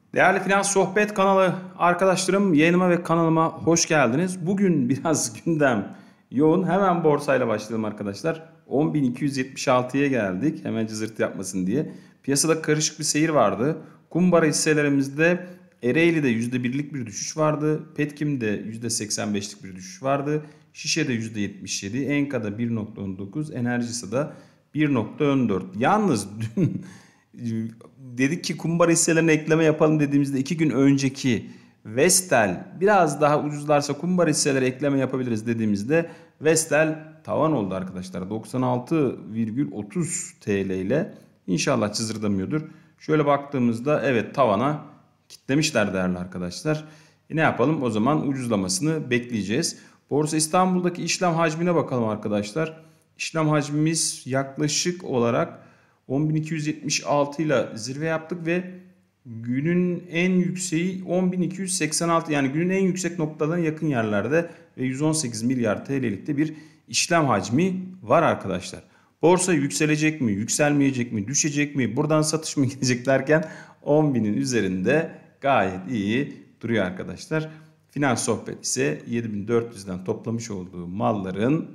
Değerli Finans Sohbet kanalı arkadaşlarım, yayınıma ve kanalıma hoş geldiniz. Bugün biraz gündem yoğun. Hemen borsayla başlayalım arkadaşlar. 10.276'ya geldik. Hemen cızırtı yapmasın diye. Piyasada karışık bir seyir vardı. Kumbara hisselerimizde Ereğli'de %1'lik bir düşüş vardı. Petkim'de %85'lik bir düşüş vardı. Şişe'de %77, Enka'da 1.19, Enerjisa'da 1.14. Yalnız dün dedik ki kumbara hisselerine ekleme yapalım dediğimizde 2 gün önceki Vestel biraz daha ucuzlarsa kumbara hisseleri ekleme yapabiliriz dediğimizde Vestel tavan oldu arkadaşlar. 96,30 TL ile inşallah çızırdamıyordur. Şöyle baktığımızda evet tavana kitlemişler değerli arkadaşlar. Ne yapalım o zaman ucuzlamasını bekleyeceğiz. Borsa İstanbul'daki işlem hacmine bakalım arkadaşlar. İşlem hacmimiz yaklaşık olarak 10.276 ile zirve yaptık ve günün en yükseği 10.286, yani günün en yüksek noktalarına yakın yerlerde ve 118 milyar TL'lik de bir işlem hacmi var arkadaşlar. Borsa yükselecek mi, yükselmeyecek mi, düşecek mi, buradan satış mı gelecek derken 10.000'in üzerinde gayet iyi duruyor arkadaşlar. Finans Sohbet ise 7.400'den toplamış olduğu malların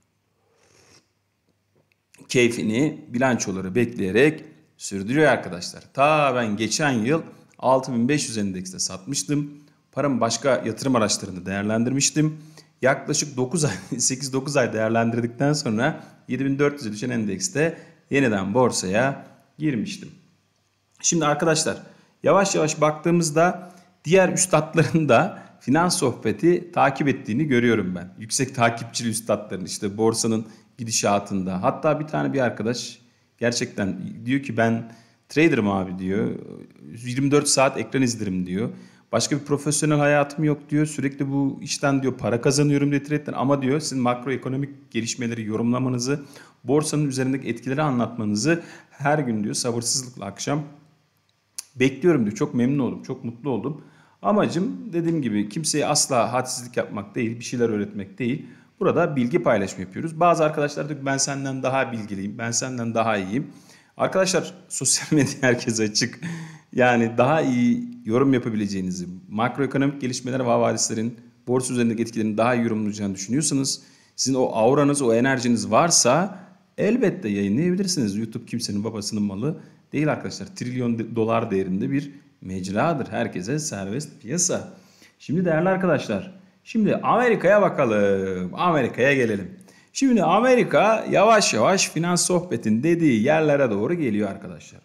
keyfini bilançoları bekleyerek sürdürüyor arkadaşlar. Ta ben geçen yıl 6500 endekste satmıştım. Paramı başka yatırım araçlarında değerlendirmiştim. Yaklaşık 9 ay, 8-9 ay değerlendirdikten sonra 7400'e düşen endekste yeniden borsaya girmiştim. Şimdi arkadaşlar yavaş yavaş baktığımızda diğer üstadların da finans sohbeti takip ettiğini görüyorum ben. Yüksek takipçili üstadların işte borsanın gidişatında. Hatta bir arkadaş gerçekten diyor ki ben trader'ım abi diyor. 24 saat ekran izlerim diyor. Başka bir profesyonel hayatım yok diyor. Sürekli bu işten diyor para kazanıyorum diyor trade'den. Ama diyor sizin makroekonomik gelişmeleri yorumlamanızı, borsanın üzerindeki etkileri anlatmanızı her gün diyor sabırsızlıkla akşam bekliyorum diyor. Çok memnun oldum, çok mutlu oldum. Amacım dediğim gibi kimseye asla hadsizlik yapmak değil, bir şeyler öğretmek değil. Burada bilgi paylaşımı yapıyoruz. Bazı arkadaşlar diyor ki ben senden daha bilgiliyim, ben senden daha iyiyim. Arkadaşlar sosyal medya herkese açık. Yani daha iyi yorum yapabileceğinizi, makroekonomik gelişmeler ve havadislerin borsa üzerindeki etkilerini daha iyi yorumlayacağını düşünüyorsanız, sizin o auranız, o enerjiniz varsa elbette yayınlayabilirsiniz. YouTube kimsenin babasının malı değil arkadaşlar. Trilyon dolar değerinde bir mecradır. Herkese serbest piyasa. Şimdi değerli arkadaşlar, şimdi Amerika'ya bakalım. Amerika'ya gelelim. Şimdi Amerika yavaş yavaş finans sohbetin dediği yerlere doğru geliyor arkadaşlar.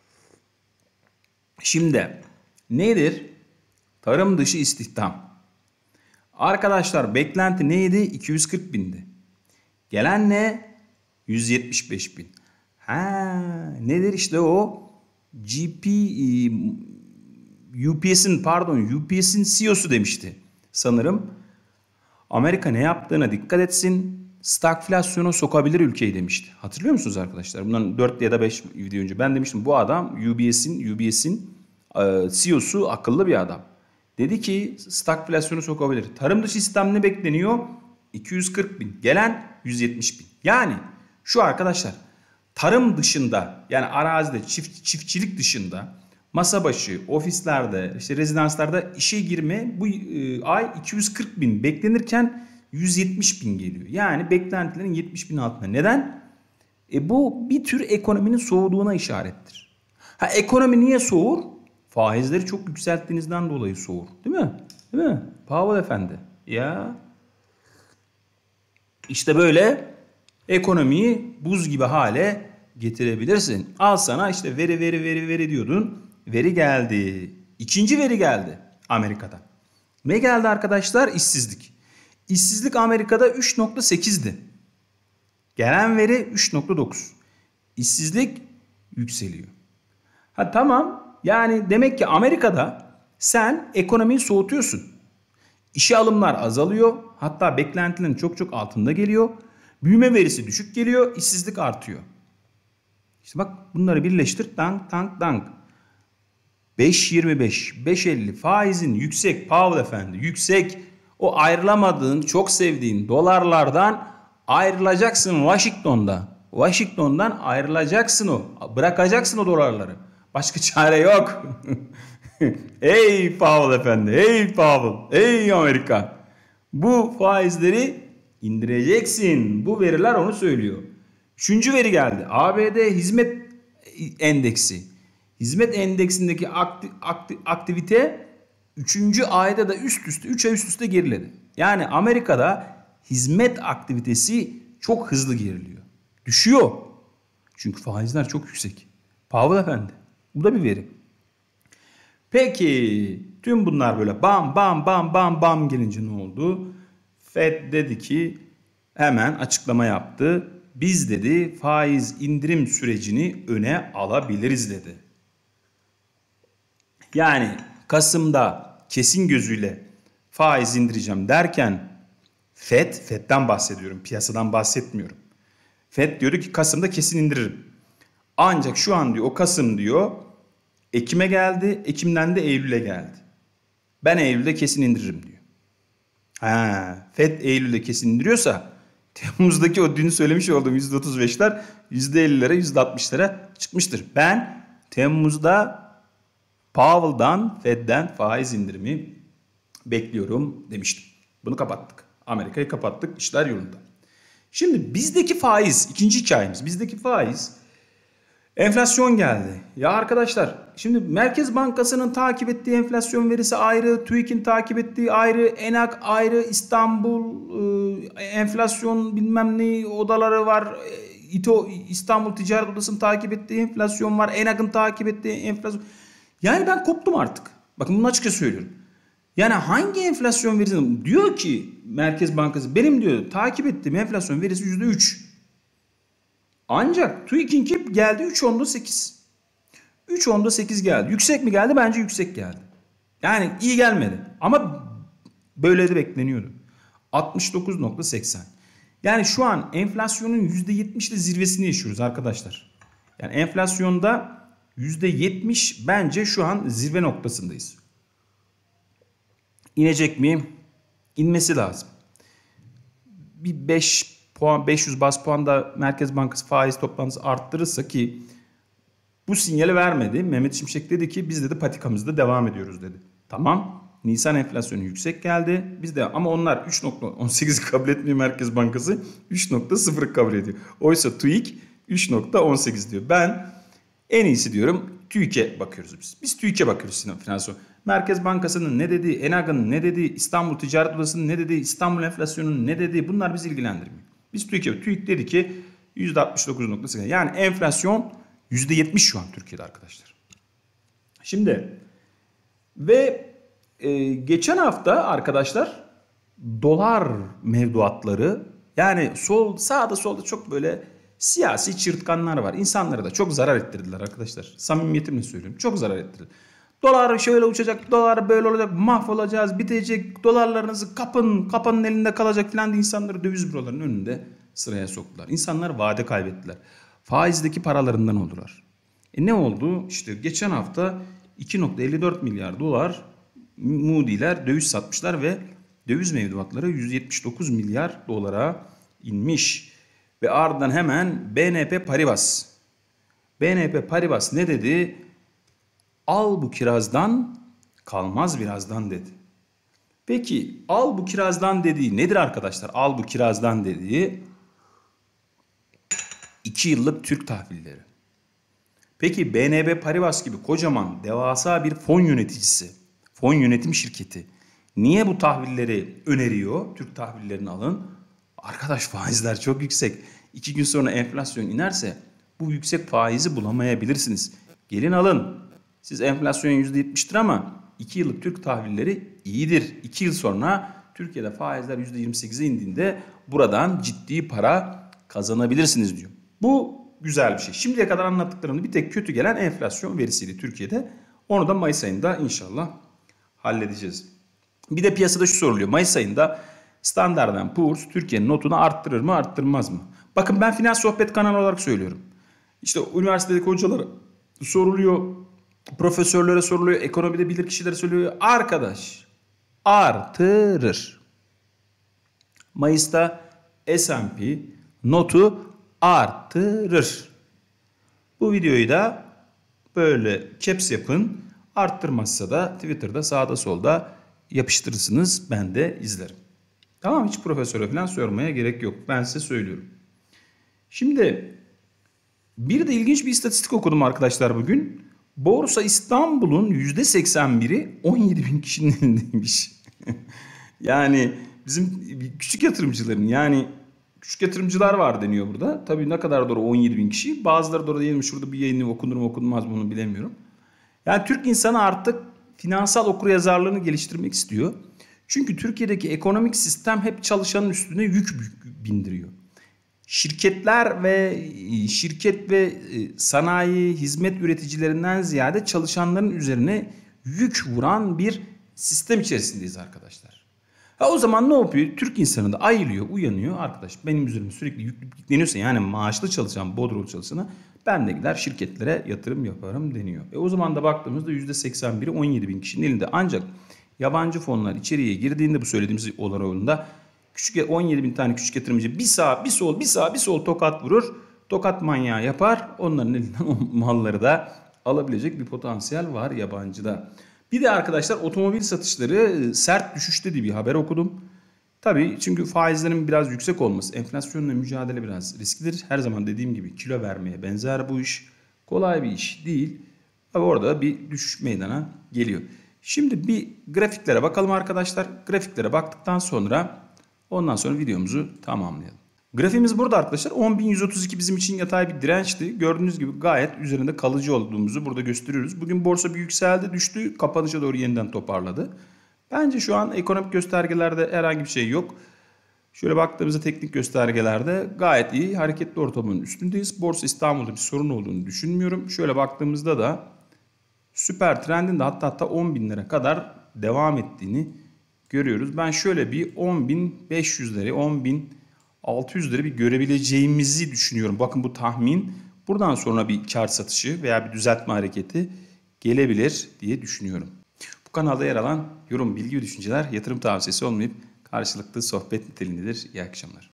Şimdi nedir? Tarım dışı istihdam. Arkadaşlar beklenti neydi? 240 bindi. Gelen ne? 175 bin. Nedir işte o? UPS'in CEO'su demişti sanırım. Amerika ne yaptığına dikkat etsin. Stagflasyona sokabilir ülkeyi demişti. Hatırlıyor musunuz arkadaşlar? Bundan 4 ya da 5 video önce ben demiştim bu adam UBS'in CEO'su akıllı bir adam. Dedi ki stagflasyonu sokabilir. Tarım dışı istihdam ne bekleniyor? 240 bin. Gelen 170 bin. Yani şu arkadaşlar tarım dışında yani arazide çiftçilik dışında masa başı ofislerde işte rezidanslarda işe girme bu ay 240 bin beklenirken 170 bin geliyor. Yani beklentilerin 70 bin altında. Neden? Bu bir tür ekonominin soğuduğuna işarettir. Ekonomi niye soğur? Faizleri çok yükselttiğinizden dolayı soğur. Değil mi? Değil mi? Powell efendi. Ya işte böyle ekonomiyi buz gibi hale getirebilirsin. Al sana işte veri diyordun. Veri geldi. İkinci veri geldi Amerika'da. Ne geldi arkadaşlar? İşsizlik. İşsizlik Amerika'da 3.8'di. Gelen veri 3.9. İşsizlik yükseliyor. Tamam. Yani demek ki Amerika'da sen ekonomiyi soğutuyorsun. İşe alımlar azalıyor. Hatta beklentilerin çok altında geliyor. Büyüme verisi düşük geliyor. İşsizlik artıyor. İşte bak bunları birleştir. Dank dank dank. 5.25, 5.50 faizin yüksek Powell efendi. Yüksek. O ayrılamadığın, çok sevdiğin dolarlardan ayrılacaksın Washington'da. Washington'dan ayrılacaksın o. Bırakacaksın o dolarları. Başka çare yok. Ey Powell efendi, ey Powell, ey Amerika. Bu faizleri indireceksin. Bu veriler onu söylüyor. Üçüncü veri geldi. ABD hizmet endeksi. Hizmet endeksindeki aktivite 3. ayda da üst ay üst üste geriledi. Yani Amerika'da hizmet aktivitesi çok hızlı geriliyor. Düşüyor. Çünkü faizler çok yüksek. Powell efendi. Bu da bir veri. Peki tüm bunlar böyle bam bam bam bam bam gelince ne oldu? Fed dedi ki hemen açıklama yaptı. Biz dedi faiz indirim sürecini öne alabiliriz dedi. Yani Kasım'da kesin gözüyle faiz indireceğim derken Fed'den bahsediyorum, piyasadan bahsetmiyorum. Fed diyordu ki Kasım'da kesin indiririm. Ancak şu an diyor o Kasım diyor Ekim'e geldi, Ekim'den de Eylül'e geldi. Ben Eylül'de kesin indiririm diyor. Fed Eylül'de kesin indiriyorsa Temmuz'daki o dün söylemiş olduğum %35'ler %50'lere %60'lara çıkmıştır. Ben Temmuz'da Powell'dan, Fed'den faiz indirimi bekliyorum demiştim. Bunu kapattık. Amerika'yı kapattık. İşler yolunda. Şimdi bizdeki faiz, ikinci hikayemiz. Bizdeki faiz, enflasyon geldi. Ya arkadaşlar şimdi Merkez Bankası'nın takip ettiği enflasyon verisi ayrı, TÜİK'in takip ettiği ayrı, ENAK ayrı, İstanbul enflasyon bilmem ne odaları var. İTO İstanbul Ticaret Odası'nın takip ettiği enflasyon var. ENAK'ın takip ettiği enflasyon. Yani ben koptum artık. Bakın bunu açıkça söylüyorum. Yani hangi enflasyon verisi diyor ki Merkez Bankası benim diyor takip ettiğim enflasyon verisi %3. Ancak TÜİK'inki geldi 3.8. 3.8 geldi. Yüksek mi geldi? Bence yüksek geldi. Yani iyi gelmedi. Ama böyle de bekleniyordu. 69.80. Yani şu an enflasyonun %70'li zirvesini yaşıyoruz arkadaşlar. Yani enflasyonda %70 bence şu an zirve noktasındayız. İnecek mi? İnmesi lazım. Bir 5 puan, 500 bas puan da Merkez Bankası faiz toplantısı arttırırsa ki bu sinyali vermedi. Mehmet Şimşek dedi ki biz dedi patikamızda devam ediyoruz dedi. Tamam. Nisan enflasyonu yüksek geldi. Biz de ama onlar 3.18'i kabul etmiyor Merkez Bankası. 3.0'ı kabul ediyor. Oysa TÜİK 3.18 diyor. Ben en iyisi diyorum TÜİK'e bakıyoruz biz. Biz TÜİK'e bakıyoruz finansman. Merkez Bankası'nın ne dediği, ENAG'ın ne dediği, İstanbul Ticaret Odası'nın ne dediği, İstanbul enflasyonunun ne dediği bunlar bizi ilgilendirmiyor. Biz TÜİK'e, TÜİK dedi ki %69.8. Yani enflasyon %70 şu an Türkiye'de arkadaşlar. Şimdi ve geçen hafta arkadaşlar dolar mevduatları yani sağda solda çok böyle siyasi çırtkanlar var. İnsanlara da çok zarar ettirdiler arkadaşlar. Samimiyetimle söylüyorum. Çok zarar ettirdiler. Dolar şöyle uçacak, dolar böyle olacak, mahvolacağız, bitecek, dolarlarınızı kapının elinde kalacak filan diye insanları döviz bürolarının önünde sıraya soktular. İnsanlar vade kaybettiler. Faizdeki paralarından oldular. Ne oldu? İşte geçen hafta 2.54 milyar dolar Moody'ler döviz satmışlar ve döviz mevduatları 179 milyar dolara inmiş. Ve ardından hemen BNP Paribas. BNP Paribas ne dedi? Al bu kirazdan kalmaz birazdan dedi. Peki al bu kirazdan dediği nedir arkadaşlar? Al bu kirazdan dediği 2 yıllık Türk tahvilleri. Peki BNP Paribas gibi kocaman devasa bir fon yöneticisi, fon yönetim şirketi niye bu tahvilleri öneriyor? Türk tahvillerini alın. Arkadaş faizler çok yüksek. 2 gün sonra enflasyon inerse bu yüksek faizi bulamayabilirsiniz. Gelin alın. Siz enflasyon %70'tir ama 2 yıllık Türk tahvilleri iyidir. 2 yıl sonra Türkiye'de faizler %28'e indiğinde buradan ciddi para kazanabilirsiniz diyor. Bu güzel bir şey. Şimdiye kadar anlattıklarımda bir tek kötü gelen enflasyon verisiydi Türkiye'de. Onu da Mayıs ayında inşallah halledeceğiz. Bir de piyasada şu soruluyor. Mayıs ayında Standard & Poor's Türkiye'nin notunu arttırır mı arttırmaz mı? Bakın ben Finans Sohbet kanalı olarak söylüyorum. İşte üniversitedeki hocalara soruluyor, profesörlere soruluyor, ekonomide bilir kişilere söylüyor. Arkadaş artırır. Mayıs'ta S&P notu artırır. Bu videoyu da böyle caps yapın. Arttırmazsa da Twitter'da sağda solda yapıştırırsınız. Ben de izlerim. Tamam, hiç profesöre falan sormaya gerek yok. Ben size söylüyorum. Şimdi bir de ilginç bir istatistik okudum arkadaşlar bugün. Borsa İstanbul'un %81'i 17 bin kişinin elindeymiş. Yani bizim küçük yatırımcıların, yani küçük yatırımcılar var deniyor burada. Tabii ne kadar doğru 17 bin kişi. Bazıları doğru değil mi? Şurada bir yayını okunur mu okunmaz mı bunu bilemiyorum. Yani Türk insanı artık finansal okuryazarlığını geliştirmek istiyor. Çünkü Türkiye'deki ekonomik sistem hep çalışanın üstüne yük bindiriyor. Şirketler ve sanayi, hizmet üreticilerinden ziyade çalışanların üzerine yük vuran bir sistem içerisindeyiz arkadaşlar. O zaman ne yapıyor? Türk insanı da ayılıyor, uyanıyor. Arkadaş benim üzerime sürekli yükleniyorsa, yani maaşlı çalışan, bodrolu çalışana, ben de gider şirketlere yatırım yaparım deniyor. O zaman da baktığımızda %81'i 17 bin kişinin elinde. Ancak yabancı fonlar içeriye girdiğinde bu söylediğimiz oranında 17 bin tane küçük yatırımcı bir sağ bir sol bir sağ bir sol tokat vurur. Tokat manyağı yapar. Onların elinden o malları da alabilecek bir potansiyel var yabancıda. Bir de arkadaşlar otomobil satışları sert düşüşte diye bir haber okudum. Tabii çünkü faizlerin biraz yüksek olması, enflasyonla mücadele biraz risklidir. Her zaman dediğim gibi kilo vermeye benzer bu iş. Kolay bir iş değil. Tabii orada bir düşüş meydana geliyor. Şimdi bir grafiklere bakalım arkadaşlar. Grafiklere baktıktan sonra ondan sonra videomuzu tamamlayalım. Grafiğimiz burada arkadaşlar. 10.132 bizim için yatay bir dirençti. Gördüğünüz gibi gayet üzerinde kalıcı olduğumuzu burada gösteriyoruz. Bugün borsa bir yükseldi, düştü. Kapanışa doğru yeniden toparladı. Bence şu an ekonomik göstergelerde herhangi bir şey yok. Şöyle baktığımızda teknik göstergelerde gayet iyi. Hareketli ortamın üstündeyiz. Borsa İstanbul'da bir sorun olduğunu düşünmüyorum. Şöyle baktığımızda da süper trendin de hatta 10 binlere kadar devam ettiğini görüyoruz. Ben şöyle bir 10.500'leri, 10.600'leri bir görebileceğimizi düşünüyorum. Bakın bu tahmin. Buradan sonra bir kar satışı veya bir düzeltme hareketi gelebilir diye düşünüyorum. Bu kanalda yer alan yorum, bilgi ve düşünceler yatırım tavsiyesi olmayıp karşılıklı sohbet niteliğindedir. İyi akşamlar.